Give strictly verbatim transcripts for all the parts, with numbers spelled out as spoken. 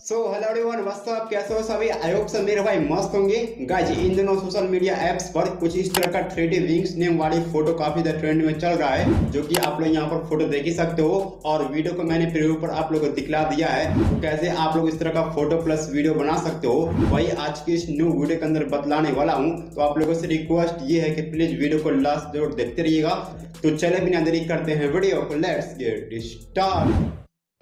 सो hello everyone, what's up, कैसे हो सभी? आई होप सब मेरे भाई मस्त होंगे। गाइज इन दोनों सोशल मीडिया एप्स पर कुछ इस तरह का थ्री डी विंग्स नेम वाली फोटो काफी ज्यादा ट्रेंड में चल रहा है, जो कि आप लोग यहाँ पर फोटो देख ही सकते हो। और वीडियो को मैंने प्रीव्यू पर आप लोगों को दिखला दिया है तो कैसे आप लोग इस तरह का फोटो प्लस वीडियो बना सकते हो, वही आज की इस न्यू वीडियो के अंदर बतलाने वाला हूँ। तो आप लोगों से रिक्वेस्ट ये है कि प्लीज वीडियो को लास्ट जरूर देखते रहिएगा। तो चले बिना देरी करते हैं वीडियो को, let's get start.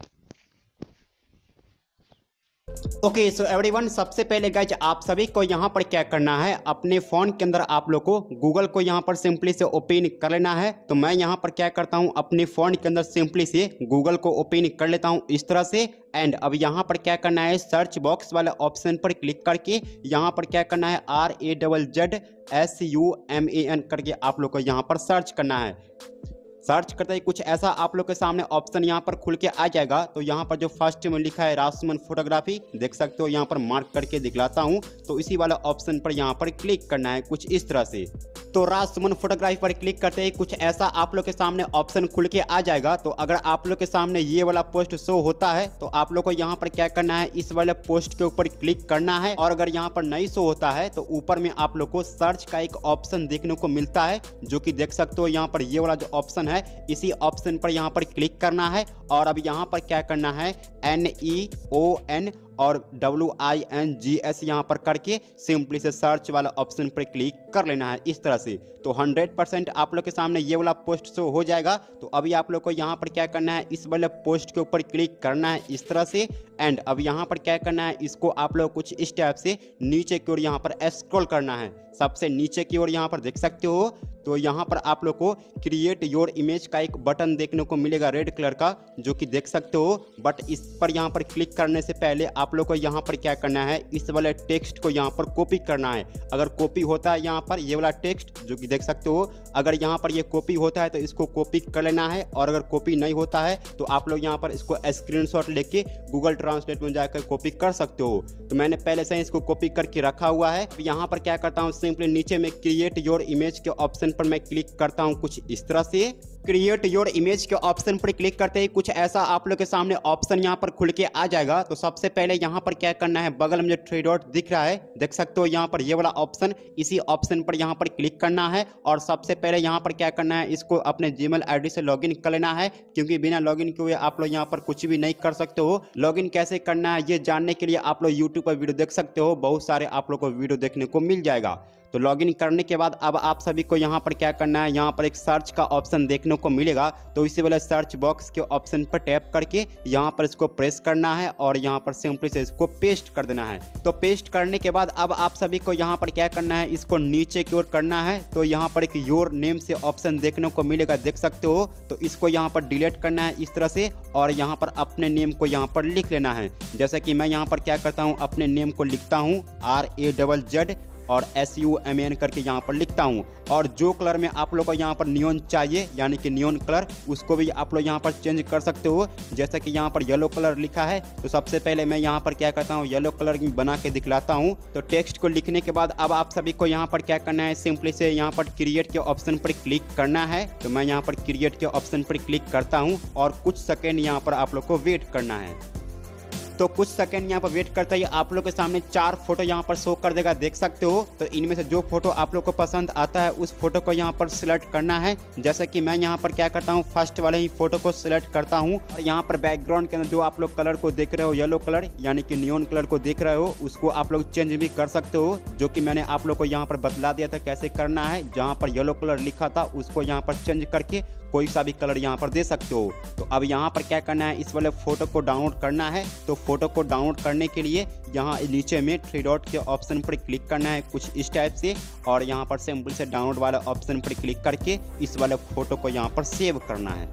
Okay so everyone, सबसे पहले गाइज आप सभी को यहाँ पर क्या करना है, अपने फ़ोन के अंदर आप लोग को गूगल को यहाँ पर सिंपली से ओपन कर लेना है। तो मैं यहाँ पर क्या करता हूँ, अपने फ़ोन के अंदर सिंपली से गूगल को ओपन कर लेता हूँ इस तरह से। एंड अब यहाँ पर क्या करना है, सर्च बॉक्स वाले ऑप्शन पर क्लिक करके यहाँ पर क्या करना है, R A double Z S U M A N करके आप लोग को यहाँ पर सर्च करना है। सर्च करते ही कुछ ऐसा आप लोग के सामने ऑप्शन यहाँ पर खुल के आ जाएगा। तो यहाँ पर जो फर्स्ट में लिखा है रासमन फोटोग्राफी, देख सकते हो, यहाँ पर मार्क करके दिखलाता हूँ। तो इसी वाला ऑप्शन पर यहाँ पर क्लिक करना है कुछ इस तरह से। तो रासमन फोटोग्राफी पर क्लिक करते ही कुछ ऐसा आप लोग के सामने ऑप्शन खुल के आ जाएगा। तो अगर आप लोग के सामने ये वाला पोस्ट शो होता है तो आप लोग को यहाँ पर क्या करना है, इस वाले पोस्ट के ऊपर क्लिक करना है। और अगर यहाँ पर नहीं शो होता है तो ऊपर में आप लोग को सर्च का एक ऑप्शन देखने को मिलता है, जो कि देख सकते हो यहाँ पर ये वाला जो ऑप्शन है, इसी ऑप्शन पर यहाँ पर क्लिक करना है। और अब यहाँ पर क्या करना है, एन ई ओ एन और W I N G S यहाँ पर करके सिंपली से सर्च वाला ऑप्शन पर क्लिक कर लेना है इस तरह से। तो हंड्रेड परसेंट आप लोग के सामने ये वाला पोस्ट शो हो जाएगा। तो अभी आप लोग को यहाँ पर क्या करना है, इस वाले पोस्ट के ऊपर क्लिक करना है इस तरह से। एंड अब यहाँ पर क्या करना है, इसको आप लोग कुछ इस टाइप से नीचे की ओर यहाँ पर स्क्रॉल करना है। सबसे नीचे की ओर यहाँ पर देख सकते हो, तो यहाँ पर आप लोग को क्रिएट योर इमेज का एक बटन देखने को मिलेगा रेड कलर का, जो कि देख सकते हो। बट इस पर यहाँ पर क्लिक करने से पहले आप लोग को यहाँ पर क्या करना है, इस वाले टेक्स्ट को यहाँ पर कॉपी करना है। अगर कॉपी होता है यहाँ पर ये वाला टेक्स्ट, जो कि देख सकते हो, अगर यहाँ पर ये कॉपी होता है तो इसको कॉपी कर लेना है। और अगर कॉपी नहीं होता है तो आप लोग यहाँ पर इसको स्क्रीनशॉट लेके गूगल ट्रांसलेट में जाकर कॉपी कर सकते हो। तो मैंने पहले से इसको कॉपी करके रखा हुआ है। यहाँ पर क्या करता हूँ, सिंपली नीचे में क्रिएट योर इमेज के ऑप्शन पर मैं क्लिक करता हूं कुछ इस तरह से। क्रिएट योर इमेज के ऑप्शन पर क्लिक करते ही कुछ ऐसा आप लोग के सामने ऑप्शन यहां पर खुल के आ जाएगा। तो सबसे पहले यहां पर क्या करना है, बगल में जो थ्री डॉट दिख रहा है, देख सकते हो यहां पर ये वाला ऑप्शन, इसी ऑप्शन पर यहां पर क्लिक करना है। और सबसे पहले यहां पर क्या करना है, इसको अपने जीमेल आईडी से लॉगिन कर लेना है, क्योंकि बिना लॉगिन किए हुए आप लोग यहां पर कुछ भी नहीं कर सकते हो। लॉगिन कैसे करना है ये जानने के लिए आप लोग यूट्यूब पर वीडियो देख सकते हो, बहुत सारे आप लोग को वीडियो देखने को मिल जाएगा। तो लॉगिन करने के बाद अब आप सभी को यहाँ पर क्या करना है, यहाँ पर एक सर्च का ऑप्शन देखने को मिलेगा। तो इसी वाले सर्च बॉक्स के ऑप्शन पर टैप करके यहाँ पर इसको प्रेस करना है और यहाँ पर सिंपली से इसको पेस्ट कर देना है। तो पेस्ट करने के बाद अब आप सभी को यहाँ पर क्या करना है, इसको नीचे की ओर करना है। तो यहाँ पर एक योर नेम से ऑप्शन देखने को मिलेगा, देख सकते हो। तो इसको यहाँ पर डिलीट करना है इस तरह से और यहाँ पर अपने नेम को यहाँ पर लिख लेना है। जैसे कि मैं यहाँ पर क्या करता हूँ, अपने नेम को लिखता हूँ आर ए डबल जेड और एस यू एम एन करके यहाँ पर लिखता हूँ। और जो कलर में आप लोग को यहाँ पर नियॉन चाहिए, यानी कि नियॉन कलर, उसको भी आप लोग यहाँ पर चेंज कर सकते हो। जैसे कि यहाँ पर येलो कलर लिखा है, तो सबसे पहले मैं यहाँ पर क्या करता हूँ, येलो कलर बना के दिखलाता हूँ। तो टेक्स्ट को लिखने के बाद अब आप सभी को यहाँ पर क्या करना है, सिंपली से यहाँ पर क्रिएट के ऑप्शन पर क्लिक करना है। तो मैं यहाँ पर क्रिएट के ऑप्शन पर क्लिक करता हूँ और कुछ सेकेंड यहाँ पर आप लोग को वेट करना है। तो कुछ सेकंड यहाँ पर वेट करते ही आप लोग के सामने चार फोटो यहाँ पर शो कर देगा, देख सकते हो। तो इनमें से जो फोटो आप लोग को पसंद आता है उस फोटो को यहाँ पर सिलेक्ट करना है। जैसे कि मैं यहाँ पर क्या करता हूँ, फर्स्ट वाले ही फोटो को सिलेक्ट करता हूँ। और यहाँ पर बैकग्राउंड के अंदर जो आप लोग कलर को देख रहे हो, येलो कलर यानी कि नियॉन कलर को देख रहे हो, उसको आप लोग चेंज भी कर सकते हो, जो कि मैंने आप लोग को यहाँ पर बतला दिया था कैसे करना है। जहाँ पर येलो कलर लिखा था उसको यहाँ पर चेंज करके कोई सा भी कलर यहाँ पर दे सकते हो। तो अब यहाँ पर क्या करना है, इस वाले फोटो को डाउनलोड करना है। तो फोटो को डाउनलोड करने के लिए यहाँ नीचे में थ्री डॉट के ऑप्शन पर क्लिक करना है कुछ इस टाइप से और यहाँ पर सिंपल से डाउनलोड वाला ऑप्शन पर क्लिक करके इस वाले फोटो को यहाँ पर सेव करना है।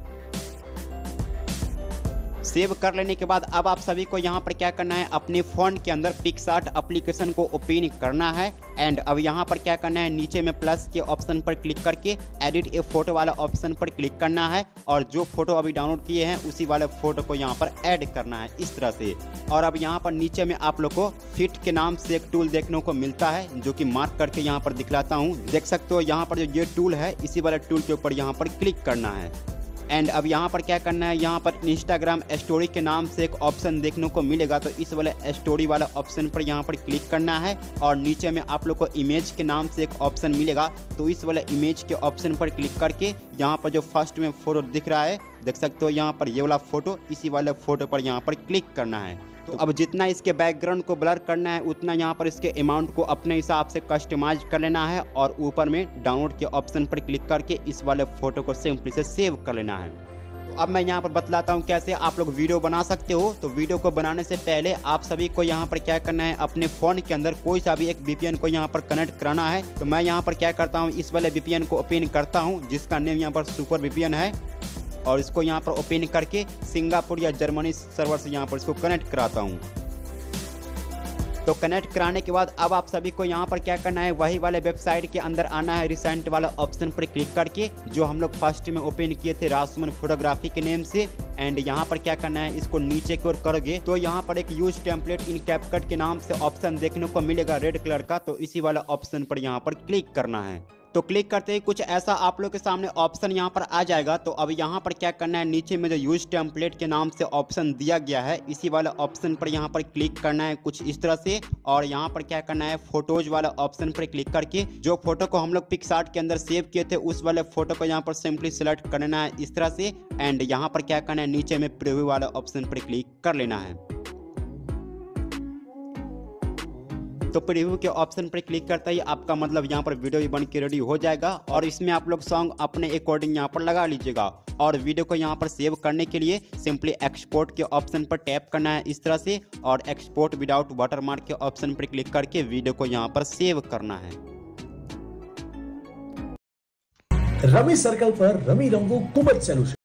सेव कर लेने के बाद अब आप सभी को यहाँ पर क्या करना है, अपने फ़ोन के अंदर पिक्सआर्ट एप्लीकेशन को ओपन करना है। एंड अब यहाँ पर क्या करना है, नीचे में प्लस के ऑप्शन पर क्लिक करके एडिट ए फोटो वाला ऑप्शन पर क्लिक करना है और जो फोटो अभी डाउनलोड किए हैं उसी वाले फोटो को यहाँ पर ऐड करना है इस तरह से। और अब यहाँ पर नीचे में आप लोग को फिट के नाम से एक टूल देखने को मिलता है, जो कि मार्क करके यहाँ पर दिखलाता हूँ। देख सकते हो यहाँ पर जो ये टूल है, इसी वाले टूल के ऊपर यहाँ पर क्लिक करना है। एंड अब यहाँ पर क्या करना है, यहाँ पर इंस्टाग्राम स्टोरी के नाम से एक ऑप्शन देखने को मिलेगा, तो इस वाले स्टोरी वाला ऑप्शन पर यहाँ पर क्लिक करना है और नीचे में आप लोग को इमेज के नाम से एक ऑप्शन मिलेगा, तो इस वाले इमेज के ऑप्शन पर क्लिक करके यहाँ पर जो फर्स्ट में फोटो दिख रहा है, देख सकते हो यहाँ पर ये वाला फोटो, इसी वाले फोटो पर यहाँ पर क्लिक करना है। तो अब जितना इसके बैकग्राउंड को ब्लर करना है उतना यहाँ पर इसके अमाउंट को अपने हिसाब से कस्टमाइज कर लेना है और ऊपर में डाउनलोड के ऑप्शन पर क्लिक करके इस वाले फोटो को सिंपली से सेव कर लेना है। तो अब मैं यहाँ पर बतलाता हूँ कैसे आप लोग वीडियो बना सकते हो। तो वीडियो को बनाने से पहले आप सभी को यहाँ पर क्या करना है, अपने फ़ोन के अंदर कोई सा भी एक वीपीएन को यहाँ पर कनेक्ट कराना है। तो मैं यहाँ पर क्या करता हूँ, इस वाले वीपीएन को ओपन करता हूँ जिसका नेम यहाँ पर सुपर वीपीएन है, और इसको यहाँ पर ओपन करके सिंगापुर या जर्मनी सर्वर से यहाँ पर इसको कनेक्ट कराता हूँ। तो कनेक्ट कराने के बाद अब आप सभी को यहाँ पर क्या करना है, वही वाले वेबसाइट के अंदर आना है, रिसेंट वाला ऑप्शन पर क्लिक करके जो हम लोग फर्स्ट में ओपन किए थे रासुमन फोटोग्राफी के नेम से। एंड यहाँ पर क्या करना है, इसको नीचे की ओर करोगे तो यहाँ पर एक यूज टेम्पलेट इन कैपकट के नाम से ऑप्शन देखने को मिलेगा रेड कलर का, तो इसी वाला ऑप्शन पर यहाँ पर क्लिक करना है। तो क्लिक करते ही कुछ ऐसा आप लोग के सामने ऑप्शन यहाँ पर आ जाएगा। तो अब यहाँ पर क्या करना है, नीचे में जो यूज टेम्पलेट के नाम से ऑप्शन दिया गया है इसी वाला ऑप्शन पर यहाँ पर क्लिक करना है कुछ इस तरह से, और यहाँ पर क्या करना है, फोटोज वाला ऑप्शन पर क्लिक करके जो फोटो को हम लोग पिक्सआर्ट के अंदर सेव किए थे उस वाले फोटो को यहाँ पर सिंपली सिलेक्ट कर लेना है इस तरह से। एंड यहाँ पर क्या करना है, नीचे में प्रीव्यू वाला ऑप्शन पर क्लिक कर लेना है। तो प्रीव्यू के ऑप्शन पर क्लिक करते ही आपका मतलब यहाँ पर वीडियो भी बन के रेडी हो जाएगा, और इसमें आप लोग सॉन्ग अपने अकॉर्डिंग यहाँ पर लगा लीजिएगा। और वीडियो को यहाँ पर सेव करने के लिए सिंपली एक्सपोर्ट के ऑप्शन पर टैप करना है इस तरह से, और एक्सपोर्ट विदाउट वाटरमार्क के ऑप्शन पर क्लिक करके वीडियो को यहाँ पर सेव करना है। रमी सर्कल पर रमी रंगो खूब જ ચાલુ છે।